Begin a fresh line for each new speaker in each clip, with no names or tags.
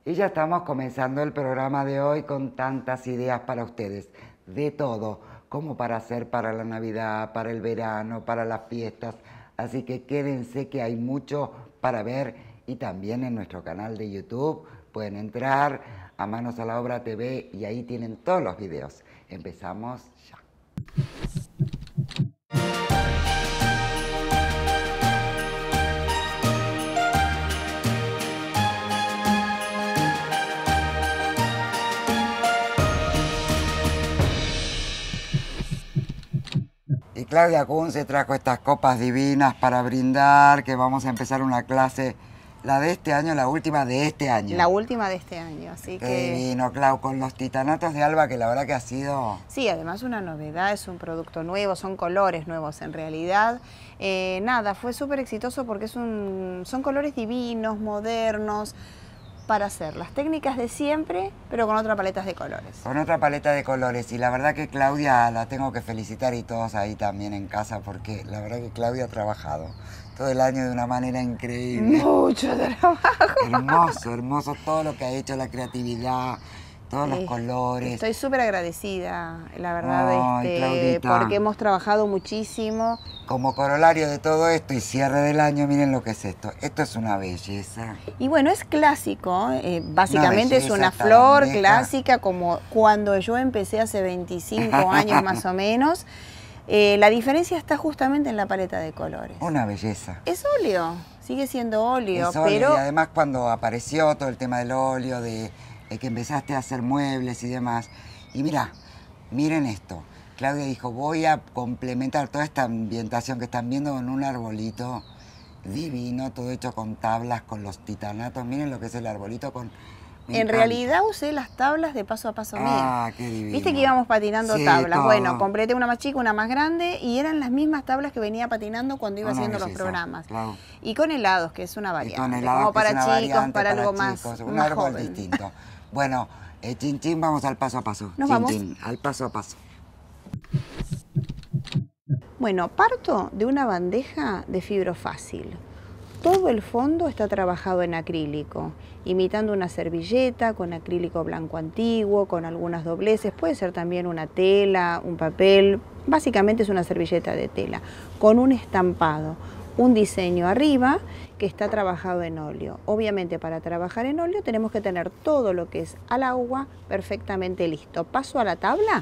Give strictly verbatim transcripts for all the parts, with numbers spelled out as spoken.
Y ya estamos comenzando el programa de hoy con tantas ideas para ustedes, de todo, como para hacer para la Navidad, para el verano, para las fiestas. Así que quédense que hay mucho para ver y también en nuestro canal de YouTube pueden entrar a Manos a la Obra T V y ahí tienen todos los videos. Empezamos ya. Y Claudia Kun se trajo estas copas divinas para brindar, que vamos a empezar una clase, la de este año, la última de este año.
La última de este año, así
Qué
que...
divino, Clau, con los titanatos de Alba, que la verdad que ha sido...
Sí, además una novedad, es un producto nuevo, son colores nuevos en realidad. Eh, nada, fue súper exitoso porque es un, son colores divinos, modernos, para hacer las técnicas de siempre, pero con otras paletas de colores.
Con otra paleta de colores. Y la verdad que Claudia la tengo que felicitar y todos ahí también en casa, porque la verdad que Claudia ha trabajado todo el año de una manera increíble.
Mucho trabajo.
Hermoso, hermoso todo lo que ha hecho, la creatividad, todos los
Eh,
colores.
Estoy súper agradecida, la verdad,
Ay,
este,
Claudita.
porque hemos trabajado muchísimo.
Como corolario de todo esto y cierre del año, miren lo que es esto. Esto es una belleza.
Y bueno, es clásico, eh, básicamente
belleza
es una
esta
flor
bandeja.
clásica como cuando yo empecé hace veinticinco años más o menos. Eh, la diferencia está justamente en la paleta de colores.
Una belleza.
Es óleo, sigue siendo óleo,
Es óleo,
pero
y además cuando apareció todo el tema del óleo, de, de que empezaste a hacer muebles y demás. Y mira, miren esto. Claudia dijo, voy a complementar toda esta ambientación que están viendo con un arbolito divino, todo hecho con tablas, con los titanatos. Miren lo que es el arbolito con... me
en
encanta.
realidad usé las tablas de paso a paso mías.
Ah, qué divino.
Viste que íbamos patinando
Sí,
tablas.
todo.
Bueno, completé una más chica, una más grande y eran las mismas tablas que venía patinando cuando iba
Una
haciendo los
belleza,
programas.
claro.
Y con helados, que es una
Y
variante.
con helados,
como
que
para
es una
chicos,
variante
para algo más,
chicos, un
más
árbol
joven.
distinto. Bueno, eh, chin chin, vamos al paso a paso.
Nos
Chin,
vamos.
chin, al paso a paso.
Bueno, parto de una bandeja de fibro fácil. Todo el fondo está trabajado en acrílico, imitando una servilleta con acrílico blanco antiguo, con algunas dobleces. Puede ser también una tela, un papel. Básicamente es una servilleta de tela, con un estampado, un diseño arriba que está trabajado en óleo. Obviamente para trabajar en óleo tenemos que tener todo lo que es al agua perfectamente listo. Paso a la tabla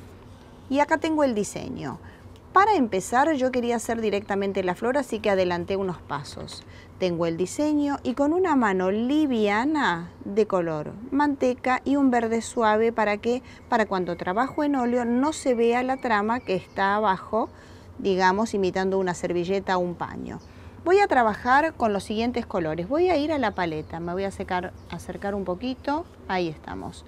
y acá tengo el diseño. Para empezar yo quería hacer directamente la flor, así que adelanté unos pasos. Tengo el diseño y con una mano liviana de color manteca y un verde suave para que para cuando trabajo en óleo no se vea la trama que está abajo, digamos imitando una servilleta o un paño. Voy a trabajar con los siguientes colores. Voy a ir a la paleta, me voy a acercar, acercar un poquito, ahí estamos.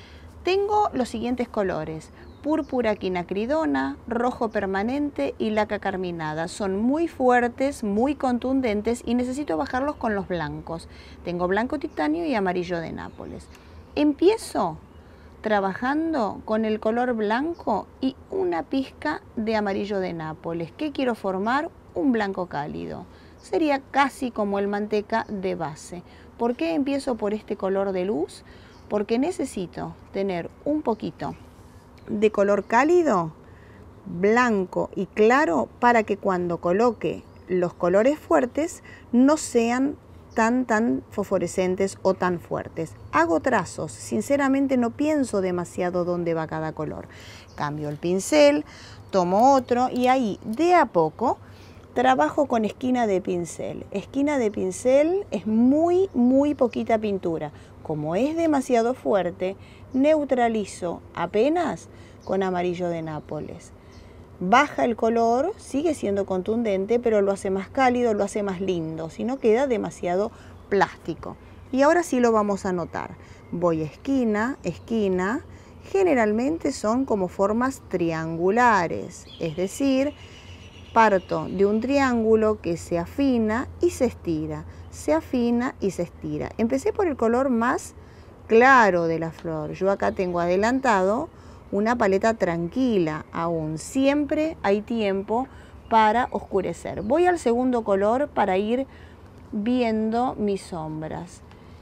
Tengo los siguientes colores: púrpura quinacridona, rojo permanente y laca carminada. Son muy fuertes, muy contundentes y necesito bajarlos con los blancos. Tengo blanco titanio y amarillo de Nápoles. Empiezo trabajando con el color blanco y una pizca de amarillo de Nápoles. ¿Qué quiero formar? Un blanco cálido. Sería casi como el manteca de base. ¿Por qué empiezo por este color de luz? Porque necesito tener un poquito de color cálido, blanco y claro, para que cuando coloque los colores fuertes no sean tan tan fosforescentes o tan fuertes. Hago trazos, sinceramente no pienso demasiado dónde va cada color. Cambio el pincel, tomo otro y ahí de a poco trabajo con esquina de pincel. Esquina de pincel es muy muy poquita pintura. Como es demasiado fuerte, neutralizo apenas con amarillo de Nápoles. Baja el color, sigue siendo contundente, pero lo hace más cálido, lo hace más lindo, si no queda demasiado plástico. Y ahora sí lo vamos a notar. Voy esquina, esquina, generalmente son como formas triangulares, es decir, parto de un triángulo que se afina y se estira, se afina y se estira. Empecé por el color más claro de la flor. Yo acá tengo adelantado una paleta tranquila aún. Siempre hay tiempo para oscurecer. Voy al segundo color para ir viendo mis sombras.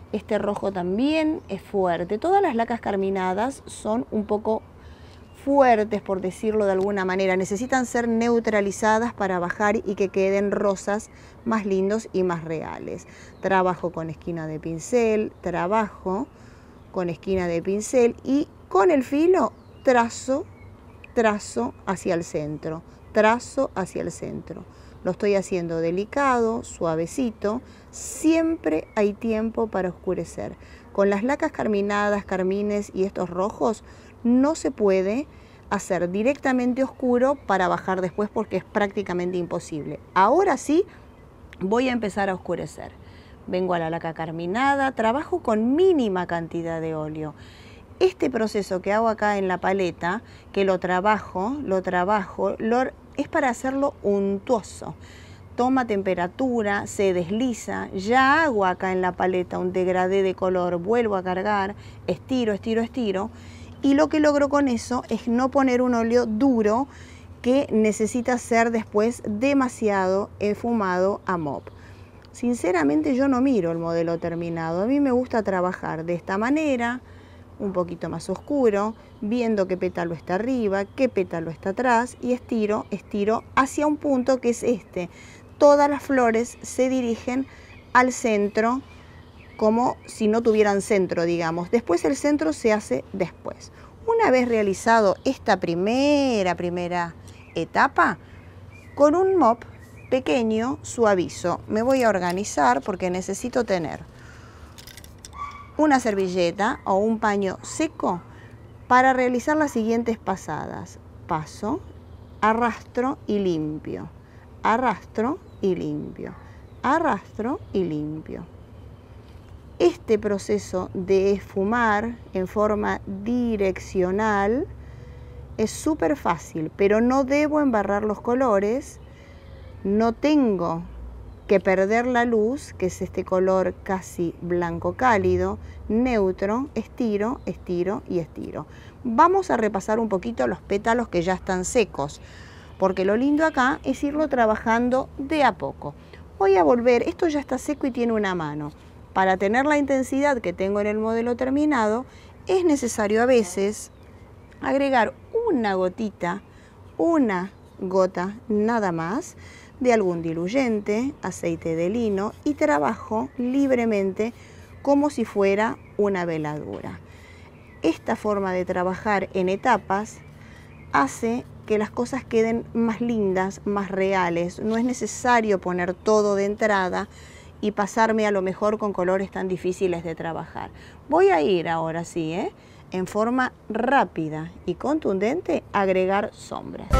Este rojo también es fuerte. Todas las lacas carminadas son un poco fuertes, por decirlo de alguna manera. Necesitan ser neutralizadas para bajar y que queden rosas más lindos y más reales. Trabajo con esquina de pincel, trabajo con esquina de pincel y con el filo trazo, trazo hacia el centro, trazo hacia el centro. Lo estoy haciendo delicado, suavecito. Siempre hay tiempo para oscurecer. Con las lacas carminadas, carmines y estos rojos no se puede hacer directamente oscuro para bajar después porque es prácticamente imposible. Ahora sí voy a empezar a oscurecer. Vengo a la laca carminada, trabajo con mínima cantidad de óleo. Este proceso que hago acá en la paleta, que lo trabajo, lo trabajo, lo, es para hacerlo untuoso. Toma temperatura, se desliza, ya hago acá en la paleta un degradé de color, vuelvo a cargar, estiro, estiro, estiro, y lo que logro con eso es no poner un óleo duro que necesita ser después demasiado esfumado a mop. Sinceramente yo no miro el modelo terminado, a mí me gusta trabajar de esta manera, un poquito más oscuro, viendo qué pétalo está arriba, qué pétalo está atrás, y estiro, estiro hacia un punto que es este. Todas las flores se dirigen al centro como si no tuvieran centro, digamos. Después el centro se hace después. Una vez realizado esta primera, primera etapa, con un mop pequeño suavizo. Me voy a organizar porque necesito tener una servilleta o un paño seco para realizar las siguientes pasadas. Paso, arrastro y limpio. Arrastro y limpio, arrastro y limpio. Este proceso de esfumar en forma direccional es súper fácil, pero no debo embarrar los colores, no tengo que perder la luz, que es este color casi blanco cálido, neutro, estiro, estiro y estiro. Vamos a repasar un poquito los pétalos que ya están secos, porque lo lindo acá es irlo trabajando de a poco. Voy a volver, esto ya está seco y tiene una mano. Para tener la intensidad que tengo en el modelo terminado, es necesario a veces agregar una gotita, una gota nada más, de algún diluyente, aceite de lino, y trabajo libremente como si fuera una veladura. Esta forma de trabajar en etapas hace que las cosas queden más lindas, más reales. No es necesario poner todo de entrada y pasarme a lo mejor con colores tan difíciles de trabajar. Voy a ir ahora sí, ¿eh? en forma rápida y contundente, a agregar sombras.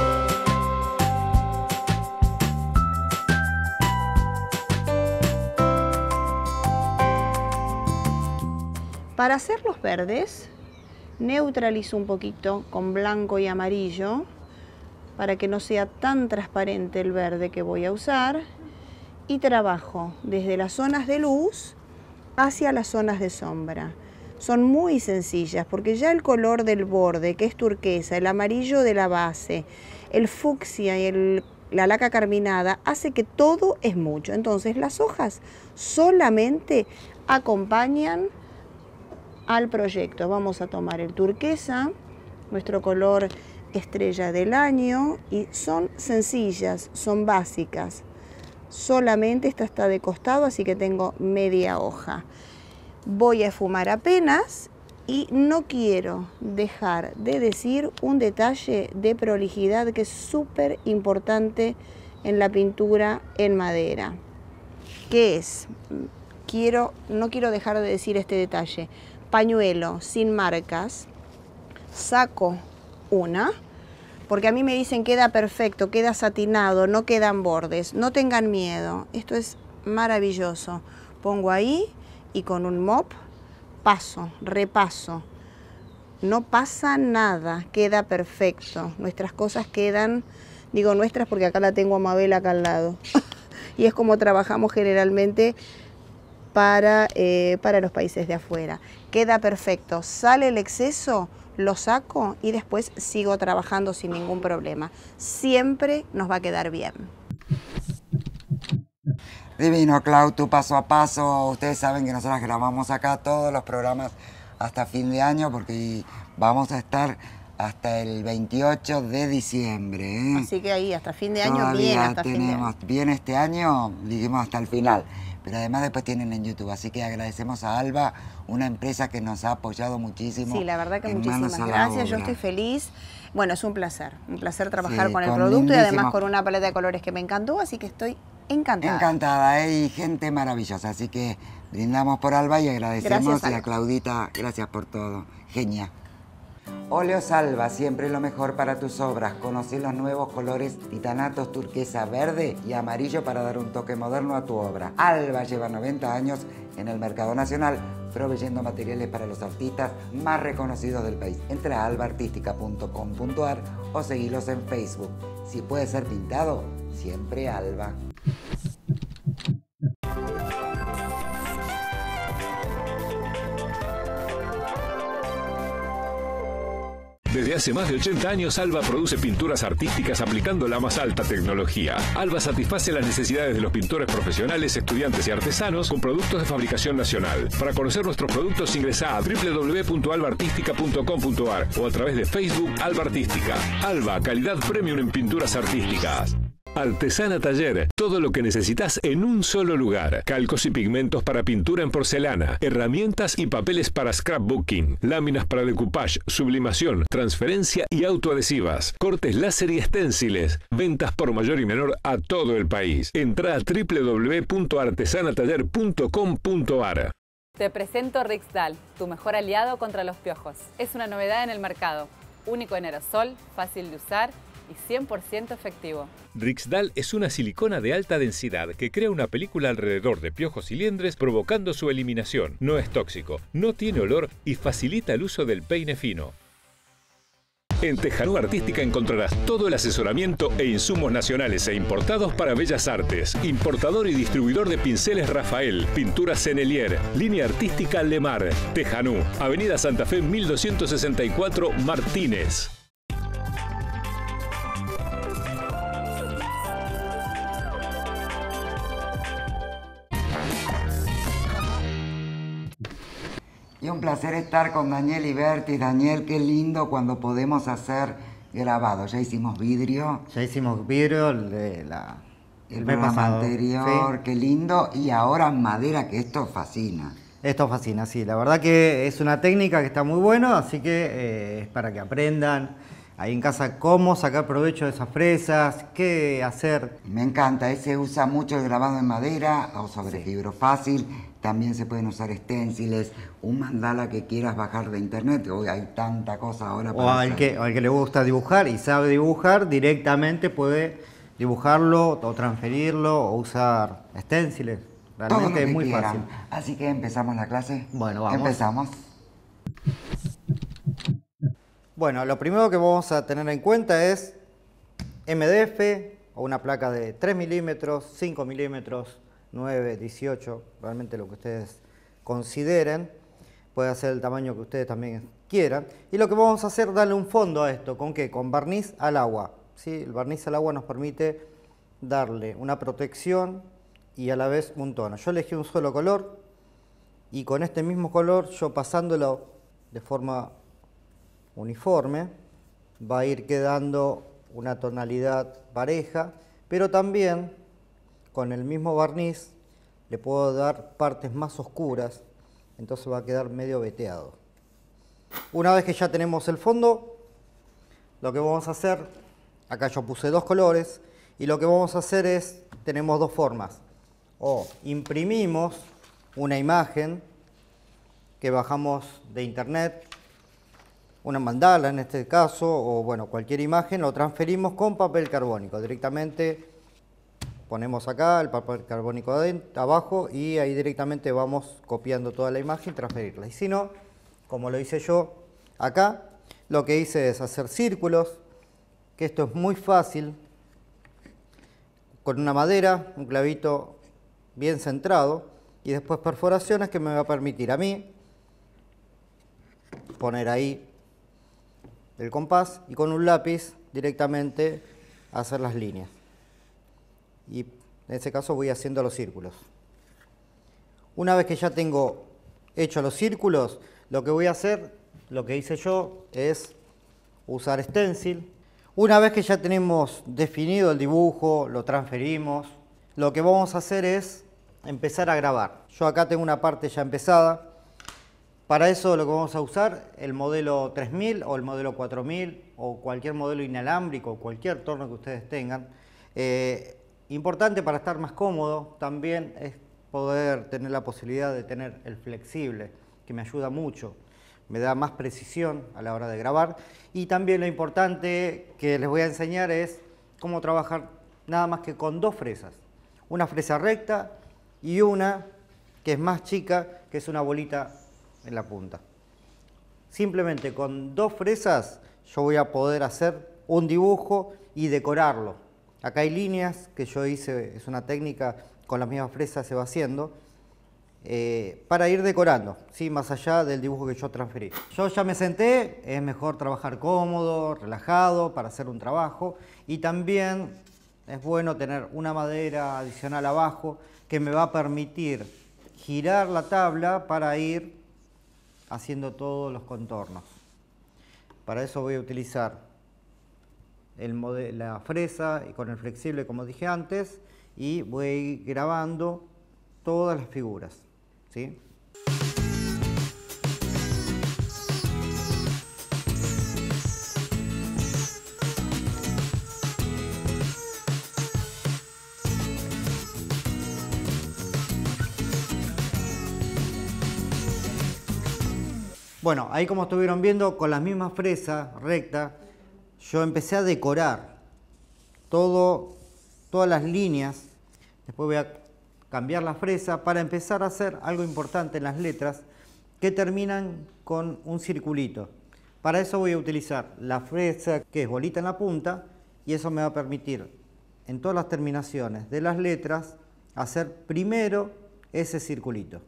Para hacer los verdes, neutralizo un poquito con blanco y amarillo para que no sea tan transparente el verde que voy a usar, y trabajo desde las zonas de luz hacia las zonas de sombra. Son muy sencillas porque ya el color del borde, que es turquesa, el amarillo de la base, el fucsia y el, la laca carminada, hace que todo es mucho. Entonces las hojas solamente acompañan al proyecto. Vamos a tomar el turquesa, nuestro color estrella del año, y son sencillas, son básicas. Solamente esta está de costado, así que tengo media hoja. Voy a esfumar apenas y no quiero dejar de decir un detalle de prolijidad que es súper importante en la pintura en madera, que es, quiero, no quiero dejar de decir este detalle. Pañuelo sin marcas, saco una, porque a mí me dicen queda perfecto, queda satinado, no quedan bordes. No tengan miedo, esto es maravilloso. Pongo ahí y con un mop paso, repaso. No pasa nada, queda perfecto. Nuestras cosas quedan, digo nuestras porque acá la tengo a Mabel acá al lado. Y es como trabajamos generalmente para, eh, para los países de afuera. Queda perfecto, sale el exceso, lo saco y después sigo trabajando sin ningún problema. Siempre nos va a quedar bien.
Divino, Clau, tu paso a paso. Ustedes saben que nosotros grabamos acá todos los programas hasta fin de año porque vamos a estar hasta el veintiocho de diciembre. ¿eh?
Así que ahí hasta fin de año,
Todavía
bien hasta
tenemos,
fin de año.
Bien este año, dijimos hasta el final. Pero además después tienen en YouTube. Así que agradecemos a Alba, una empresa que nos ha apoyado muchísimo.
Sí, la verdad que muchísimas gracias. Yo estoy feliz. Bueno, es un placer. Un placer trabajar
sí,
con el
con
producto y además
lindísimo...
con una paleta de colores que me encantó. Así que estoy encantada.
Encantada, ¿eh? Y gente maravillosa. Así que brindamos por Alba y agradecemos.
Gracias,
y a Claudita, gracias por todo. Genia. Óleos Alba, siempre lo mejor para tus obras. Conocí los nuevos colores titanatos turquesa, verde y amarillo para dar un toque moderno a tu obra. Alba lleva noventa años en el mercado nacional, proveyendo materiales para los artistas más reconocidos del país. Entra a alba artística punto com punto ar o seguilos en Facebook. Si puede ser pintado, siempre Alba.
Desde hace más de ochenta años, Alba produce pinturas artísticas aplicando la más alta tecnología. Alba satisface las necesidades de los pintores profesionales, estudiantes y artesanos con productos de fabricación nacional. Para conocer nuestros productos, ingresa a doble u doble u doble u punto alba artística punto com punto ar o a través de Facebook Alba Artística. Alba, calidad premium en pinturas artísticas. Artesana Taller, todo lo que necesitas en un solo lugar. Calcos y pigmentos para pintura en porcelana, herramientas y papeles para scrapbooking, láminas para decoupage, sublimación, transferencia y autoadhesivas, cortes láser y esténciles, ventas por mayor y menor a todo el país. Entra a doble u doble u doble u punto artesana taller punto com punto ar.
Te presento Rixdal, tu mejor aliado contra los piojos. Es una novedad en el mercado, único en aerosol, fácil de usar y cien por ciento efectivo.
Rixdal es una silicona de alta densidad que crea una película alrededor de piojos y liendres provocando su eliminación. No es tóxico, no tiene olor y facilita el uso del peine fino. En Tejanú Artística encontrarás todo el asesoramiento e insumos nacionales e importados para bellas artes. Importador y distribuidor de pinceles Rafael, pinturas Sennelier, línea artística Lemar. Tejanú, Avenida Santa Fe mil doscientos sesenta y cuatro, Martínez.
Y un placer estar con Daniel Ibertis. Daniel, qué lindo cuando podemos hacer grabado. Ya hicimos vidrio.
Ya hicimos vidrio de la,
el mes pasado anterior, sí. Qué lindo. Y ahora madera, que esto fascina.
Esto fascina, sí. La verdad que es una técnica que está muy buena, así que eh, es para que aprendan ahí en casa cómo sacar provecho de esas fresas, qué hacer.
Me encanta, se usa mucho el grabado en madera o sobre sí. Fibro fácil. También se pueden usar esténciles, un mandala que quieras bajar de internet. Hoy hay tanta cosa ahora para
o al que, o al que le gusta dibujar y sabe dibujar, directamente puede dibujarlo o transferirlo o usar esténciles. Realmente es muy quieran. Fácil.
Así que empezamos la clase.
Bueno, vamos.
Empezamos.
Bueno, lo primero que vamos a tener en cuenta es M D F o una placa de tres milímetros, cinco milímetros, nueve, dieciocho, realmente lo que ustedes consideren. Puede ser el tamaño que ustedes también quieran. Y lo que vamos a hacer es darle un fondo a esto. ¿Con qué? Con barniz al agua. ¿Sí? El barniz al agua nos permite darle una protección y a la vez un tono. Yo elegí un solo color y con este mismo color, yo pasándolo de forma uniforme, va a ir quedando una tonalidad pareja, pero también con el mismo barniz le puedo dar partes más oscuras, entonces va a quedar medio veteado. Una vez que ya tenemos el fondo, lo que vamos a hacer, acá yo puse dos colores, y lo que vamos a hacer es, tenemos dos formas. O imprimimos una imagen que bajamos de internet, una mandala en este caso, o bueno, cualquier imagen, lo transferimos con papel carbónico. Directamente ponemos acá el papel carbónico adentro, abajo, y ahí directamente vamos copiando toda la imagen y transferirla. Y si no, como lo hice yo acá, lo que hice es hacer círculos, que esto es muy fácil, con una madera, un clavito bien centrado, y después perforaciones que me va a permitir a mí poner ahí el compás y con un lápiz directamente hacer las líneas. Y En este caso voy haciendo los círculos. Una vez que ya tengo hecho los círculos, lo que voy a hacer, lo que hice yo, es usar stencil. Una vez que ya tenemos definido el dibujo, lo transferimos, lo que vamos a hacer es empezar a grabar. Yo acá tengo una parte ya empezada. Para eso lo que vamos a usar, el modelo tres mil o el modelo cuatro mil o cualquier modelo inalámbrico, cualquier torno que ustedes tengan. Eh, importante para estar más cómodo también es poder tener la posibilidad de tener el flexible, que me ayuda mucho. Me da más precisión a la hora de grabar. Y también lo importante que les voy a enseñar es cómo trabajar nada más que con dos fresas. Una fresa recta y una que es más chica, que es una bolita en la punta. Simplemente con dos fresas yo voy a poder hacer un dibujo y decorarlo. Acá hay líneas que yo hice, es una técnica, con las mismas fresas se va haciendo. Eh, para ir decorando, ¿sí? Más allá del dibujo que yo transferí. Yo ya me senté, es mejor trabajar cómodo, relajado para hacer un trabajo, y también es bueno tener una madera adicional abajo que me va a permitir girar la tabla para ir haciendo todos los contornos. Para eso voy a utilizar el modelo, la fresa y con el flexible como dije antes, y voy a ir grabando todas las figuras. ¿Sí? Bueno, ahí como estuvieron viendo, con las mismas fresas rectas, yo empecé a decorar todo, todas las líneas. Después voy a cambiar la fresa para empezar a hacer algo importante en las letras que terminan con un circulito. Para eso voy a utilizar la fresa que es bolita en la punta, y eso me va a permitir en todas las terminaciones de las letras hacer primero ese circulito.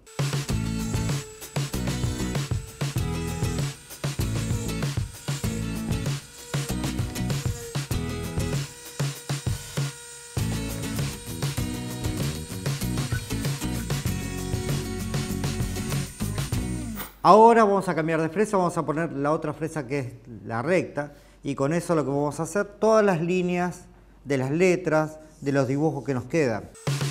Ahora vamos a cambiar de fresa, vamos a poner la otra fresa que es la recta, y con eso lo que vamos a hacer, todas las líneas de las letras, de los dibujos que nos quedan.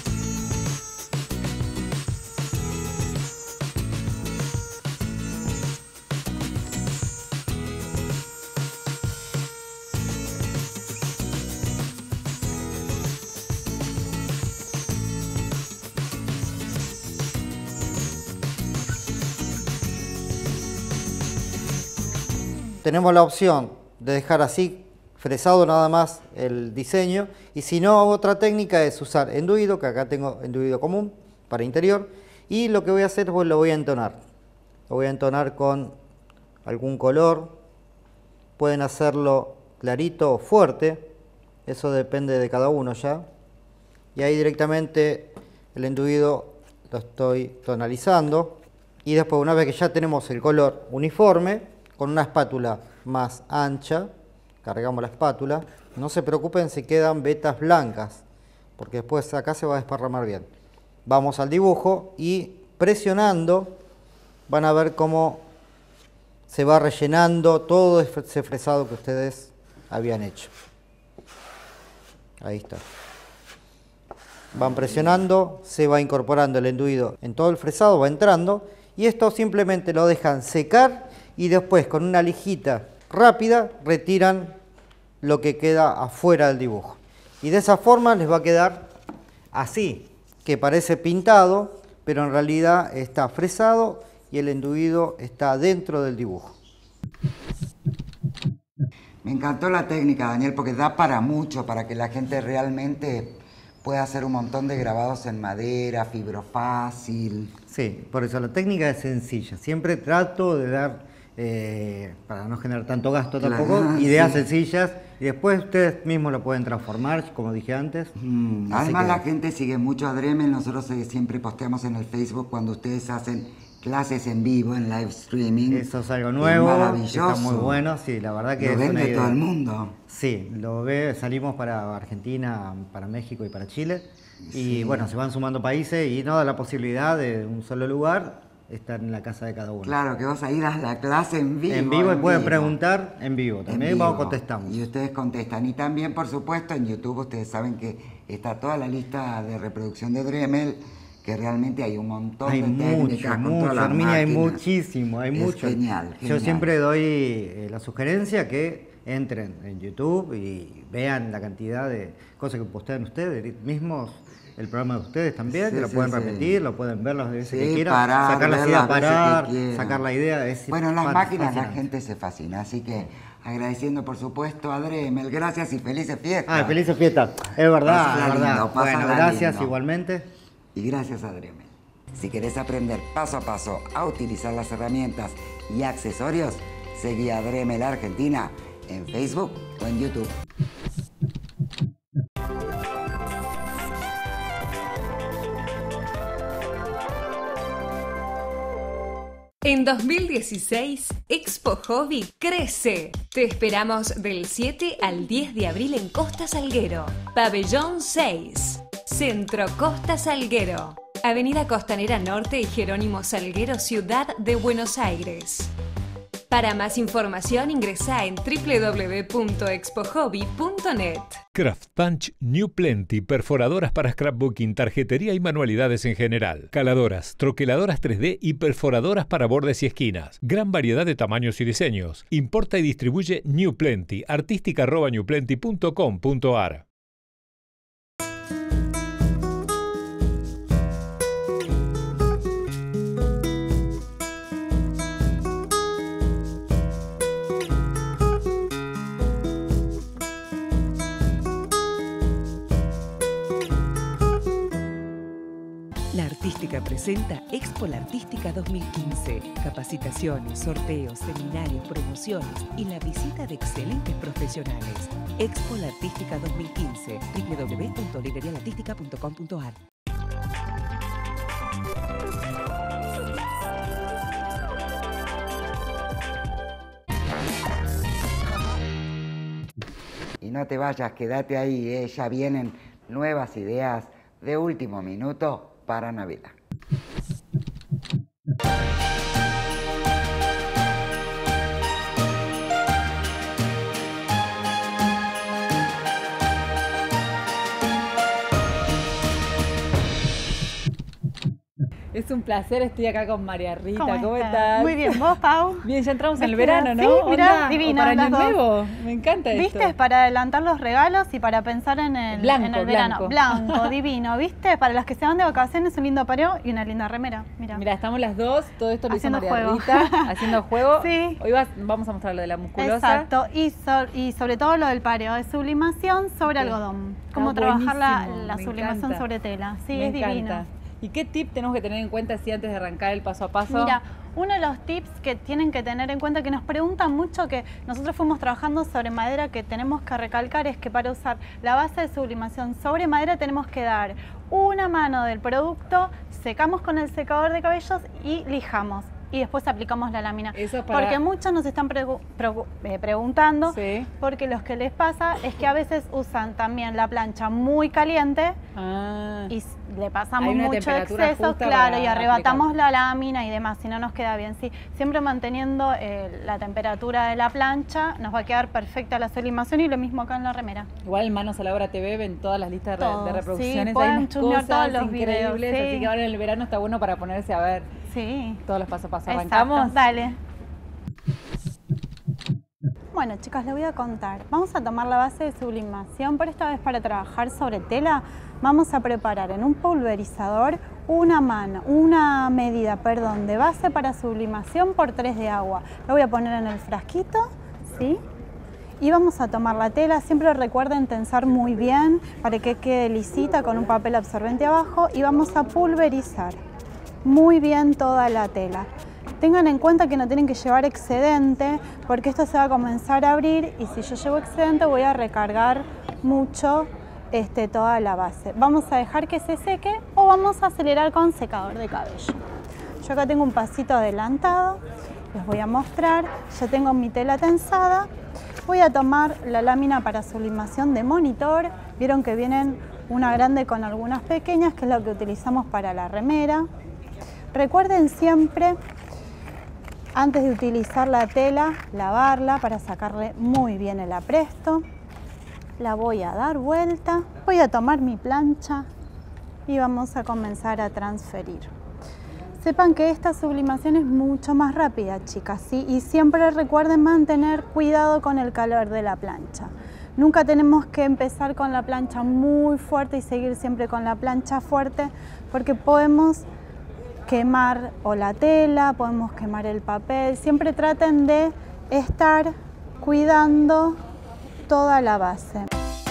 Tenemos la opción de dejar así fresado nada más el diseño, y si no, otra técnica es usar enduido, que acá tengo enduido común para interior, y lo que voy a hacer es lo voy a entonar. Lo voy a entonar con algún color, pueden hacerlo clarito o fuerte, eso depende de cada uno ya, y ahí directamente el enduido lo estoy tonalizando, y después, una vez que ya tenemos el color uniforme, con una espátula más ancha, cargamos la espátula. No se preocupen si quedan vetas blancas, porque después acá se va a desparramar bien. Vamos al dibujo y presionando van a ver cómo se va rellenando todo ese fresado que ustedes habían hecho. Ahí está. Van presionando, se va incorporando el enduido en todo el fresado, va entrando, y esto simplemente lo dejan secar, y después con una lijita rápida retiran lo que queda afuera del dibujo. Y de esa forma les va a quedar así, que parece pintado, pero en realidad está fresado y el enduido está dentro del dibujo.
Me encantó la técnica, Daniel, porque da para mucho, para que la gente realmente pueda hacer un montón de grabados en madera, fibrofácil.
Sí, por eso la técnica es sencilla. Siempre trato de dar... Eh, para no generar tanto gasto tampoco, claro, ideas sí. sencillas, y después ustedes mismos lo pueden transformar, como dije antes.
Mm, además que... la gente sigue mucho a Dremel, nosotros siempre posteamos en el Facebook cuando ustedes hacen clases en vivo, en live streaming.
Eso es algo nuevo,
es maravilloso.
Está muy bueno, sí, la verdad que
lo
es
ven
una
de
idea.
todo el mundo.
Sí, lo ve, salimos para Argentina, para México y para Chile.
Sí.
Y bueno, se van sumando países y no da la posibilidad de un solo lugar estar en la casa de cada uno.
Claro, que vos ahí das la clase en vivo.
En vivo y
en
pueden
vivo.
preguntar en vivo, también
En
vamos
vivo.
contestamos.
Y ustedes contestan. Y también, por supuesto, en YouTube ustedes saben que está toda la lista de reproducción de Dremel, que realmente hay un montón
Hay
de
mucho,
técnicas con todas
mucho,
las
Herminia, hay
máquinas.
muchísimo, hay
Es
mucho.
genial,
Yo
genial.
siempre doy eh, la sugerencia que entren en YouTube y vean la cantidad de cosas que postean ustedes mismos. El programa de ustedes también,
Sí,
que lo
sí,
pueden
sí.
repetir, lo pueden ver las veces
Sí,
que quieran,
parar,
sacar las
ver
ideas,
las veces que
parar,
quieran.
sacar la idea. Es
Bueno, en las
fa-
máquinas la
fascinante.
gente se fascina, así que agradeciendo por supuesto a Dremel, gracias y felices fiestas.
Ah, felices fiestas, es verdad,
Pásala
es verdad.
lindo,
Bueno,
pásala
gracias
lindo.
igualmente.
Y gracias a Dremel. Si querés aprender paso a paso a utilizar las herramientas y accesorios, seguí a Dremel Argentina en Facebook o en YouTube.
En dos mil dieciséis, Expo Hobby crece. Te esperamos del siete al diez de abril en Costa Salguero. Pabellón seis. Centro Costa Salguero. Avenida Costanera Norte y Jerónimo Salguero, Ciudad de Buenos Aires. Para más información ingresa en w w w punto expo hobby punto net.
Craft Punch New Plenty, perforadoras para scrapbooking, tarjetería y manualidades en general. Caladoras, troqueladoras tres D y perforadoras para bordes y esquinas. Gran variedad de tamaños y diseños. Importa y distribuye New Plenty, artística arroba new plenty punto com punto a r.
La Artística presenta Expo La Artística dos mil quince. Capacitaciones, sorteos, seminarios, promociones y la visita de excelentes profesionales. Expo La Artística dos mil quince. w w w punto librería la artística punto com punto a r.
Y no te vayas, quédate ahí, ¿eh? Ya vienen nuevas ideas de último minuto para Navidad.
Es un placer, estoy acá con María Rita. ¿Cómo,
¿Cómo
estás?
estás? Muy bien, ¿vos, Pau?
Bien, ya entramos en el
¿Ves que
verano,
era?
¿no?
Sí, mirá,
Onda, o
divina,
para Año
las dos.
Nuevo, me encanta esto.
¿Viste? Para adelantar los regalos y para pensar en el,
Blanco,
en el verano.
blanco.
Blanco, divino, ¿viste? Para los que se van de vacaciones, un lindo pareo y una linda remera. Mira.
Mira, estamos las dos, todo esto lo hizo
Haciendo
María
juego.
Rita, haciendo juego.
Sí.
Hoy vas- vamos a mostrar lo de la musculosa.
Exacto, y, so- y sobre todo lo del pareo, de sublimación sobre
Sí.
algodón.
Está
Cómo trabajar la,
buenísimo,
la
me
sublimación
encanta.
sobre tela. Sí,
Me
es
encanta.
divino.
¿Y qué tip tenemos que tener en cuenta si antes de arrancar el paso a paso?
Mira, uno de los tips que tienen que tener en cuenta, que nos preguntan mucho, que nosotros fuimos trabajando sobre madera, que tenemos que recalcar, es que para usar la base de sublimación sobre madera tenemos que dar una mano del producto, secamos con el secador de cabellos y lijamos. Y después aplicamos la lámina.
Eso para-
Porque muchos nos están pregu- pregu- eh, preguntando,
Sí.
porque lo que les pasa es que a veces usan también la plancha muy caliente
Ah.
y s- le pasamos
Hay una
mucho
temperatura
exceso,
justa
claro,
para
y arrebatamos
aplicar.
la lámina y demás, si no nos queda bien. Sí, siempre manteniendo eh, la temperatura de la plancha, nos va a quedar perfecta la sublimación, y lo mismo acá en la remera.
Igual Manos a la Obra T V ven todas las listas de, re-
Todo,
de
sí,
reproducciones,
pueden
hay unas
chusmear
cosas
todos los videos,
increíbles,
sí.
así que ahora en el verano está bueno para ponerse a ver
Sí.
todos los pasos a paso.
Exacto,
¿Arrancamos?
dale. Bueno, chicas, les voy a contar. Vamos a tomar la base de sublimación, pero esta vez para trabajar sobre tela vamos a preparar en un pulverizador una mano, una medida, perdón, de base para sublimación por tres de agua. Lo voy a poner en el frasquito, ¿sí? Y vamos a tomar la tela, siempre recuerden tensar muy bien para que quede lisita con un papel absorbente abajo, y vamos a pulverizar muy bien toda la tela. Tengan en cuenta que no tienen que llevar excedente, porque esto se va a comenzar a abrir, y si yo llevo excedente voy a recargar mucho este, toda la base. Vamos a dejar que se seque o vamos a acelerar con secador de cabello. Yo acá tengo un pasito adelantado, les voy a mostrar, ya tengo mi tela tensada. Voy a tomar la lámina para sublimación de Monitor. Vieron que vienen una grande con algunas pequeñas, que es lo que utilizamos para la remera. Recuerden siempre, antes de utilizar la tela, lavarla para sacarle muy bien el apresto. La voy a dar vuelta, voy a tomar mi plancha y vamos a comenzar a transferir. Sepan que esta sublimación es mucho más rápida, chicas, ¿sí? Y siempre recuerden mantener cuidado con el calor de la plancha. Nunca tenemos que empezar con la plancha muy fuerte y seguir siempre con la plancha fuerte, porque podemos quemar o la tela, podemos quemar el papel. Siempre traten de estar cuidando toda la base.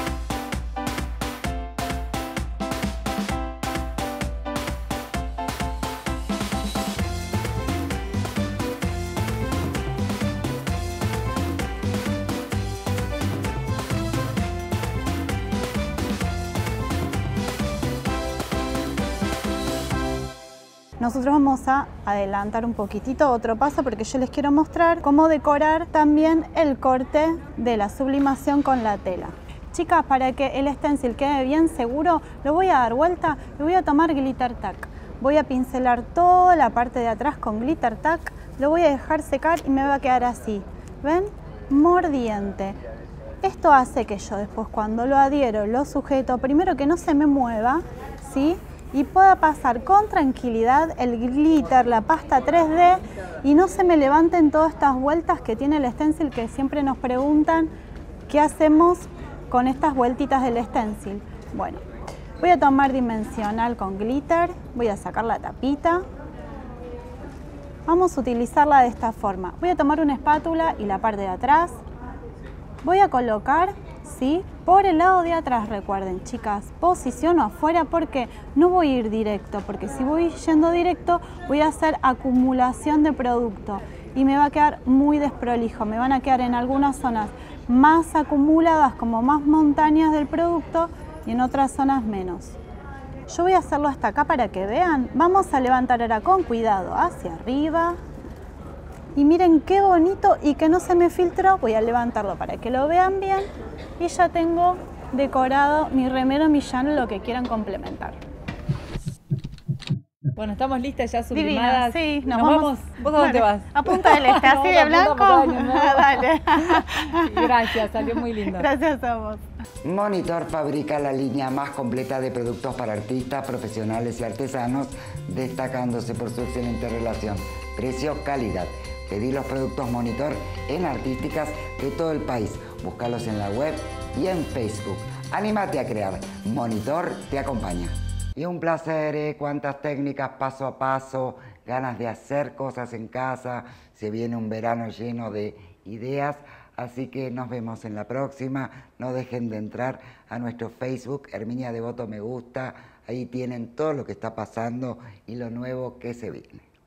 Nosotros vamos a adelantar un poquitito otro paso porque yo les quiero mostrar cómo decorar también el corte de la sublimación con la tela. Chicas, para que el stencil quede bien seguro, lo voy a dar vuelta y voy a tomar glitter tack. Voy a pincelar toda la parte de atrás con glitter tack, lo voy a dejar secar y me va a quedar así. ¿Ven? Mordiente. Esto hace que yo después, cuando lo adhiero, lo sujeto, primero que no se me mueva, ¿sí? Y pueda pasar con tranquilidad el glitter, la pasta tres D, y no se me levanten todas estas vueltas que tiene el stencil, que siempre nos preguntan qué hacemos con estas vueltitas del stencil. Bueno, voy a tomar dimensional con glitter, voy a sacar la tapita. Vamos a utilizarla de esta forma. Voy a tomar una espátula y la parte de atrás. Voy a colocar, ¿sí?, por el lado de atrás. Recuerden, chicas, posiciono afuera porque no voy a ir directo, porque si voy yendo directo voy a hacer acumulación de producto y me va a quedar muy desprolijo. Me van a quedar en algunas zonas más acumuladas, como más montañas del producto, y en otras zonas menos. Yo voy a hacerlo hasta acá para que vean. Vamos a levantar ahora con cuidado hacia arriba. Y miren qué bonito, y que no se me filtró. Voy a levantarlo para que lo vean bien. Y ya tengo decorado mi remero Millán, lo que quieran complementar.
Bueno, estamos listas ya sublimadas.
Divina, sí, nos,
nos
vamos.
vamos. ¿Vos a dónde vas?
A Punta del Este, así de blanco. Dale.
Gracias, salió muy lindo.
Gracias a vos.
Monitor fabrica la línea más completa de productos para artistas, profesionales y artesanos, destacándose por su excelente relación precio-calidad. Pedí los productos Monitor en artísticas de todo el país. Búscalos en la web y en Facebook. Anímate a crear. Monitor te acompaña. Y un placer, ¿eh? Cuántas técnicas paso a paso, ganas de hacer cosas en casa. Se viene un verano lleno de ideas. Así que nos vemos en la próxima. No dejen de entrar a nuestro Facebook, Herminia Devoto Me Gusta. Ahí tienen todo lo que está pasando y lo nuevo que se viene.